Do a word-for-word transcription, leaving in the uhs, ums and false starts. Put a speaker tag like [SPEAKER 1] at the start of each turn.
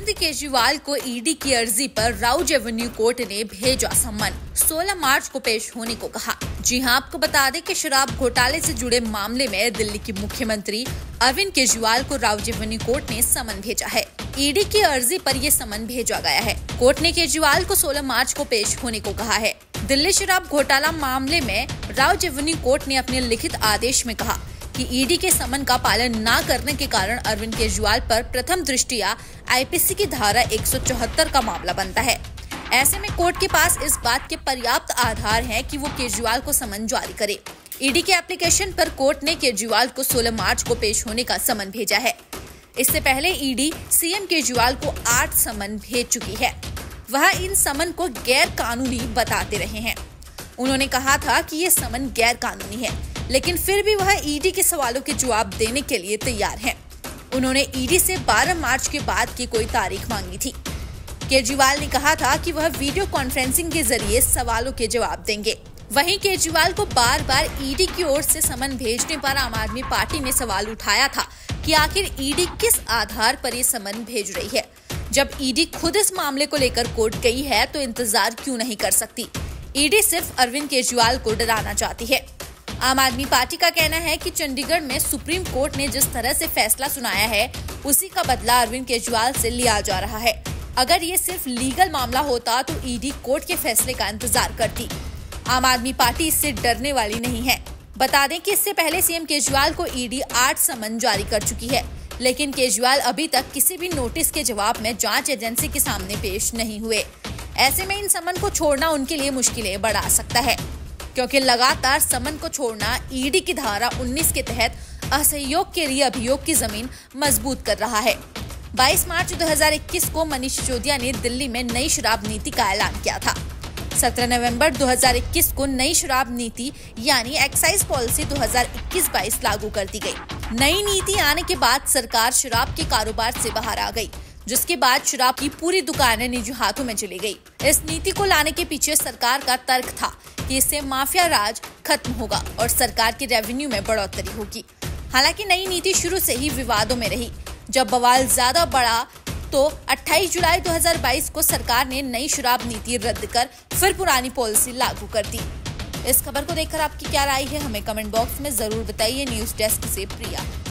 [SPEAKER 1] अरविंद केजरीवाल को ईडी की अर्जी पर राउज एवेन्यू कोर्ट ने भेजा सम्मन। सोलह मार्च को पेश होने को कहा। जी हां, आपको बता दें कि शराब घोटाले से जुड़े मामले में दिल्ली के मुख्यमंत्री अरविंद केजरीवाल को राउज एवेन्यू कोर्ट ने समन भेजा है। ईडी की अर्जी पर यह समन भेजा गया है। कोर्ट ने केजरीवाल को सोलह मार्च को पेश होने को कहा है। दिल्ली शराब घोटाला मामले में राउज एवेन्यू कोर्ट ने अपने लिखित आदेश में कहा कि ईडी के समन का पालन न करने के कारण अरविंद केजरीवाल पर प्रथम दृष्टया आईपीसी की धारा एक सौ चौहत्तर का मामला बनता है। ऐसे में कोर्ट के पास इस बात के पर्याप्त आधार हैं कि वो केजरीवाल को समन जारी करे। ईडी के एप्लीकेशन पर कोर्ट ने केजरीवाल को सोलह मार्च को पेश होने का समन भेजा है। इससे पहले ईडी सीएम केजरीवाल को आठ समन भेज चुकी है। वह इन समन को गैर कानूनी बताते रहे हैं। उन्होंने कहा था कि ये समन गैर कानूनी है, लेकिन फिर भी वह ईडी के सवालों के जवाब देने के लिए तैयार हैं। उन्होंने ईडी से बारह मार्च के बाद की कोई तारीख मांगी थी। केजरीवाल ने कहा था कि वह वीडियो कॉन्फ्रेंसिंग के जरिए सवालों के जवाब देंगे। वहीं केजरीवाल को बार बार ईडी की ओर से समन भेजने पर आम आदमी पार्टी ने सवाल उठाया था कि आखिर ईडी किस आधार पर ये समन भेज रही है। जब ईडी खुद इस मामले को लेकर कोर्ट गई है तो इंतजार क्यों नहीं कर सकती। ईडी सिर्फ अरविंद केजरीवाल को डराना चाहती है। आम आदमी पार्टी का कहना है कि चंडीगढ़ में सुप्रीम कोर्ट ने जिस तरह से फैसला सुनाया है, उसी का बदला अरविंद केजरीवाल से लिया जा रहा है। अगर ये सिर्फ लीगल मामला होता तो ईडी कोर्ट के फैसले का इंतजार करती। आम आदमी पार्टी इससे डरने वाली नहीं है। बता दें कि इससे पहले सीएम केजरीवाल को ईडी आठ समन जारी कर चुकी है, लेकिन केजरीवाल अभी तक किसी भी नोटिस के जवाब में जांच एजेंसी के सामने पेश नहीं हुए। ऐसे में इन समन को छोड़ना उनके लिए मुश्किलें बढ़ा सकता है, क्योंकि लगातार समन को छोड़ना ईडी की धारा उन्नीस के तहत असहयोग के लिए अभियोग की जमीन मजबूत कर रहा है। बाईस मार्च दो हज़ार इक्कीस को मनीष सिसोदिया ने दिल्ली में नई शराब नीति का ऐलान किया था। सत्रह नवंबर दो हज़ार इक्कीस को नई शराब नीति यानी एक्साइज पॉलिसी दो हज़ार इक्कीस बाईस लागू कर दी गई। नई नीति आने के बाद सरकार शराब के कारोबार से बाहर आ गई, जिसके बाद शराब की पूरी दुकानें निजी हाथों में चली गई। इस नीति को लाने के पीछे सरकार का तर्क था कि इससे माफिया राज खत्म होगा और सरकार के रेवेन्यू में बढ़ोतरी होगी। हालांकि नई नीति शुरू से ही विवादों में रही। जब बवाल ज्यादा बढ़ा तो अट्ठाईस जुलाई दो हज़ार बाईस को सरकार ने नई शराब नीति रद्द कर फिर पुरानी पॉलिसी लागू कर दी। इस खबर को देखकर आपकी क्या राय है, हमें कमेंट बॉक्स में जरूर बताइए। न्यूज डेस्क से प्रिया।